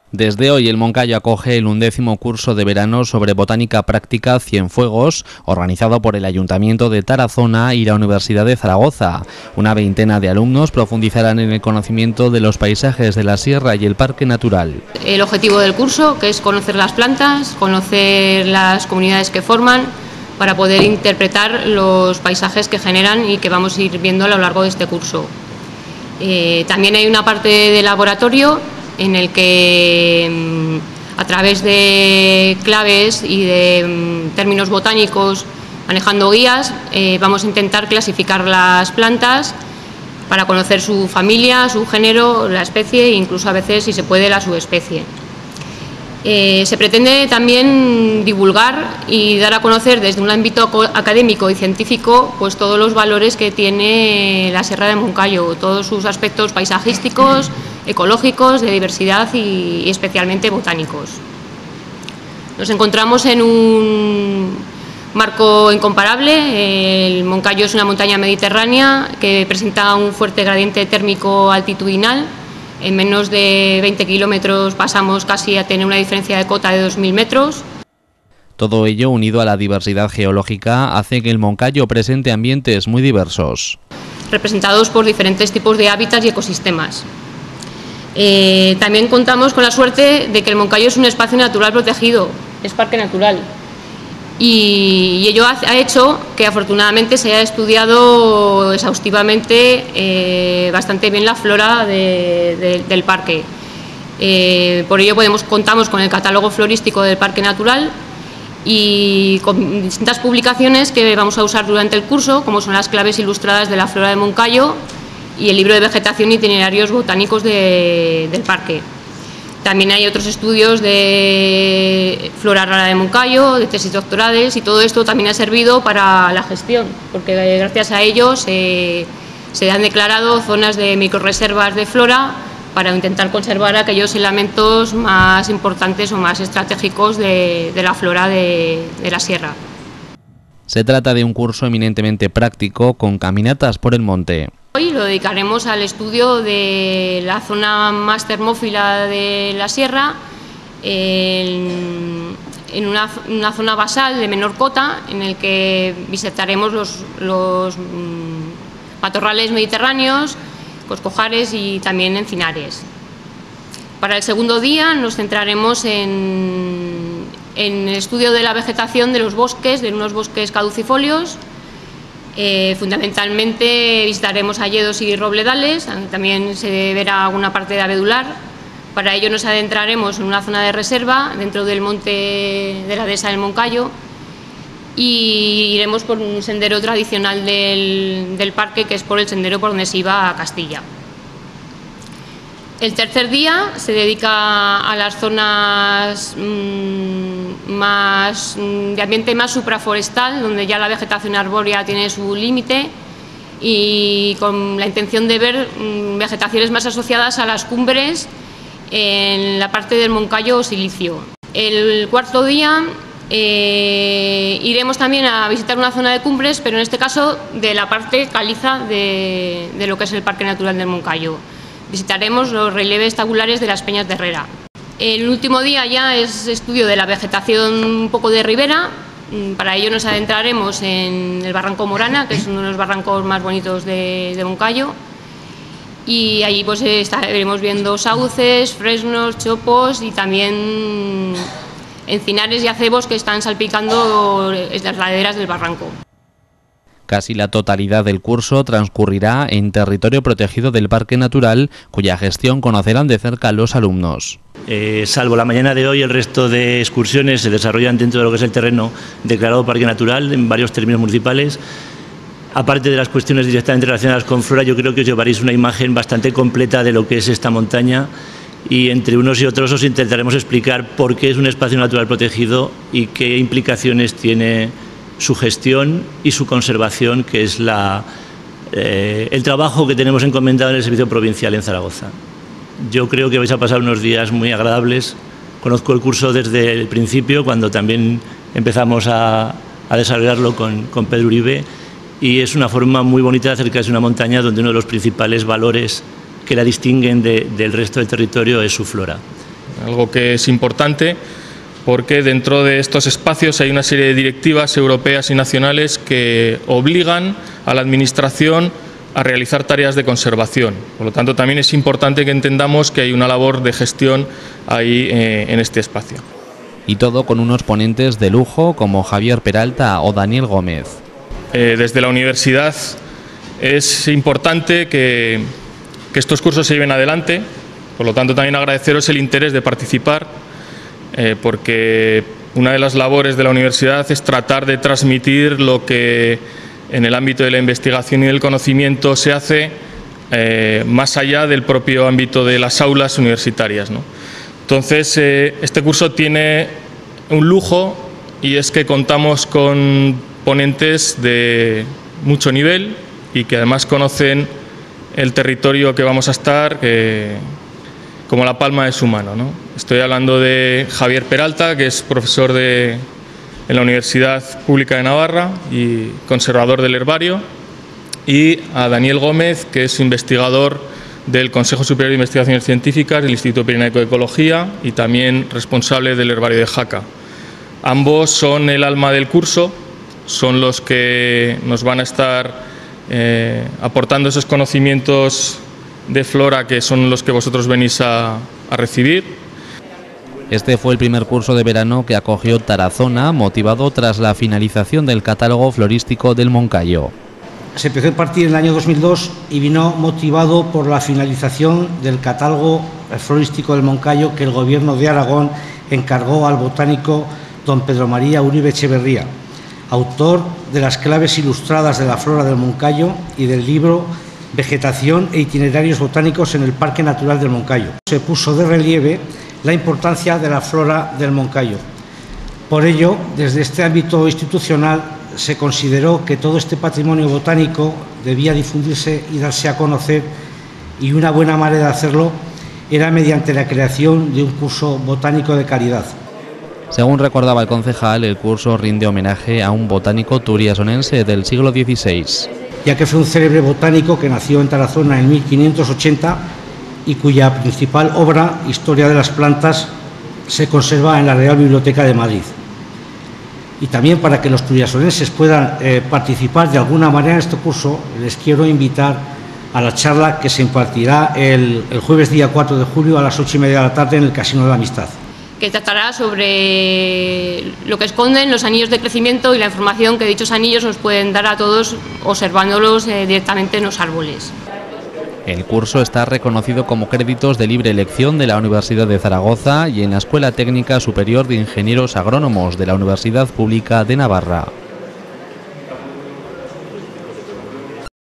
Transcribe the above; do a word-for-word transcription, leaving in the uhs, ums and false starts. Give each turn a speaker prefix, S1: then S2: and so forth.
S1: Desde hoy el Moncayo acoge el undécimo curso de verano sobre botánica práctica Cienfuegos, organizado por el Ayuntamiento de Tarazona y la Universidad de Zaragoza. Una veintena de alumnos profundizarán en el conocimiento de los paisajes de la sierra y el parque natural.
S2: El objetivo del curso, que es conocer las plantas, conocer las comunidades que forman, para poder interpretar los paisajes que generan y que vamos a ir viendo a lo largo de este curso. Eh, también hay una parte de laboratorio en el que a través de claves y de términos botánicos, manejando guías, eh, vamos a intentar clasificar las plantas para conocer su familia, su género, la especie e incluso a veces, si se puede, la subespecie. Eh, se pretende también divulgar y dar a conocer desde un ámbito académico y científico pues todos los valores que tiene la Sierra de Moncayo, todos sus aspectos paisajísticos, ecológicos, de diversidad y, y especialmente botánicos. Nos encontramos en un marco incomparable. El Moncayo es una montaña mediterránea que presenta un fuerte gradiente térmico altitudinal. En menos de veinte kilómetros pasamos casi a tener una diferencia de cota de dos mil metros.
S1: Todo ello, unido a la diversidad geológica, hace que el Moncayo presente ambientes muy diversos,
S2: representados por diferentes tipos de hábitats y ecosistemas. Eh, también contamos con la suerte de que el Moncayo es un espacio natural protegido, es parque natural. Y, y ello ha, ha hecho que afortunadamente se haya estudiado exhaustivamente eh, bastante bien la flora de, de, del parque. Eh, por ello podemos, contamos con el catálogo florístico del parque natural y con distintas publicaciones que vamos a usar durante el curso, como son las claves ilustradas de la flora de Moncayo y el libro de vegetación e itinerarios botánicos de, del parque. También hay otros estudios de flora rara de Moncayo, de tesis doctorales, y todo esto también ha servido para la gestión, porque gracias a ello se, se han declarado zonas de microrreservas de flora para intentar conservar aquellos elementos más importantes o más estratégicos de, de la flora de, de la sierra.
S1: Se trata de un curso eminentemente práctico con caminatas por el monte.
S2: Hoy lo dedicaremos al estudio de la zona más termófila de la sierra, en, en una, una zona basal de menor cota, en el que visitaremos los, los matorrales mediterráneos, coscojares y también encinares. Para el segundo día nos centraremos en, en el estudio de la vegetación de los bosques, de unos bosques caducifolios. Eh, fundamentalmente visitaremos hayedos y robledales, también se verá alguna parte de abedular. Para ello nos adentraremos en una zona de reserva dentro del monte de la dehesa del Moncayo y iremos por un sendero tradicional del, del parque, que es por el sendero por donde se iba a Castilla. El tercer día se dedica a las zonas mmm, más, de ambiente más supraforestal, donde ya la vegetación arbórea tiene su límite, y con la intención de ver mmm, vegetaciones más asociadas a las cumbres en la parte del Moncayo o Silicio. El cuarto día eh, iremos también a visitar una zona de cumbres, pero en este caso de la parte caliza de, de lo que es el Parque Natural del Moncayo. Visitaremos los relieves tabulares de las Peñas de Herrera. El último día ya es estudio de la vegetación un poco de ribera. Para ello nos adentraremos en el Barranco Morana, que es uno de los barrancos más bonitos de, de Moncayo. Y allí pues estaremos viendo sauces, fresnos, chopos y también encinares y acebos que están salpicando las laderas del barranco.
S1: Casi la totalidad del curso transcurrirá en territorio protegido del Parque Natural, cuya gestión conocerán de cerca los alumnos.
S3: Eh, salvo la mañana de hoy, el resto de excursiones se desarrollan dentro de lo que es el terreno declarado Parque Natural en varios términos municipales. Aparte de las cuestiones directamente relacionadas con flora, yo creo que os llevaréis una imagen bastante completa de lo que es esta montaña, y entre unos y otros os intentaremos explicar por qué es un espacio natural protegido y qué implicaciones tiene su gestión y su conservación, que es la, eh, el trabajo que tenemos encomendado en el Servicio Provincial en Zaragoza. Yo creo que vais a pasar unos días muy agradables. Conozco el curso desde el principio, cuando también empezamos a, a desarrollarlo con, con Pedro Uribe, y es una forma muy bonita de acercarse a una montaña donde uno de los principales valores que la distinguen de, del resto del territorio es su flora.
S4: algo que es importante porque dentro de estos espacios hay una serie de directivas europeas y nacionales que obligan a la Administración a realizar tareas de conservación. Por lo tanto, también es importante que entendamos que hay una labor de gestión ahí eh, en este espacio.
S1: Y todo con unos ponentes de lujo como Javier Peralta o Daniel Gómez.
S4: Eh, desde la universidad es importante que, que estos cursos se lleven adelante, por lo tanto también agradeceros el interés de participar, eh, porque una de las labores de la universidad es tratar de transmitir lo que en el ámbito de la investigación y del conocimiento se hace eh, más allá del propio ámbito de las aulas universitarias, ¿no? Entonces, eh, este curso tiene un lujo y es que contamos con ponentes de mucho nivel y que además conocen el territorio que vamos a estar eh, como la palma de su mano, ¿no? Estoy hablando de Javier Peralta, que es profesor de, en la Universidad Pública de Navarra y conservador del herbario, y a Daniel Gómez, que es investigador del Consejo Superior de Investigaciones Científicas del Instituto Pirenaico de Ecología y también responsable del herbario de Jaca. Ambos son el alma del curso, son los que nos van a estar eh, aportando esos conocimientos de flora que son los que vosotros venís a, a recibir.
S1: Este fue el primer curso de verano que acogió Tarazona, motivado tras la finalización del catálogo florístico del Moncayo.
S5: Se empezó a impartir en el año dos mil dos y vino motivado por la finalización del catálogo florístico del Moncayo que el Gobierno de Aragón encargó al botánico don Pedro María Uribe Echeverría, autor de las claves ilustradas de la flora del Moncayo y del libro Vegetación e itinerarios botánicos en el Parque Natural del Moncayo. Se puso de relieve la importancia de la flora del Moncayo. Por ello, desde este ámbito institucional, se consideró que todo este patrimonio botánico debía difundirse y darse a conocer, y una buena manera de hacerlo era mediante la creación de un curso botánico de calidad.
S1: Según recordaba el concejal, el curso rinde homenaje a un botánico turiasonense del siglo dieciséis.
S5: Ya que fue un célebre botánico que nació en Tarazona en mil quinientos ochenta y cuya principal obra, Historia de las Plantas, se conserva en la Real Biblioteca de Madrid. Y también para que los turiasonenses puedan eh, participar de alguna manera en este curso, les quiero invitar a la charla que se impartirá el, el jueves día cuatro de julio a las ocho y media de la tarde en el Casino de la Amistad,
S2: que tratará sobre lo que esconden los anillos de crecimiento y la información que dichos anillos nos pueden dar a todos observándolos eh, directamente en los árboles.
S1: El curso está reconocido como créditos de libre elección de la Universidad de Zaragoza y en la Escuela Técnica Superior de Ingenieros Agrónomos de la Universidad Pública de Navarra.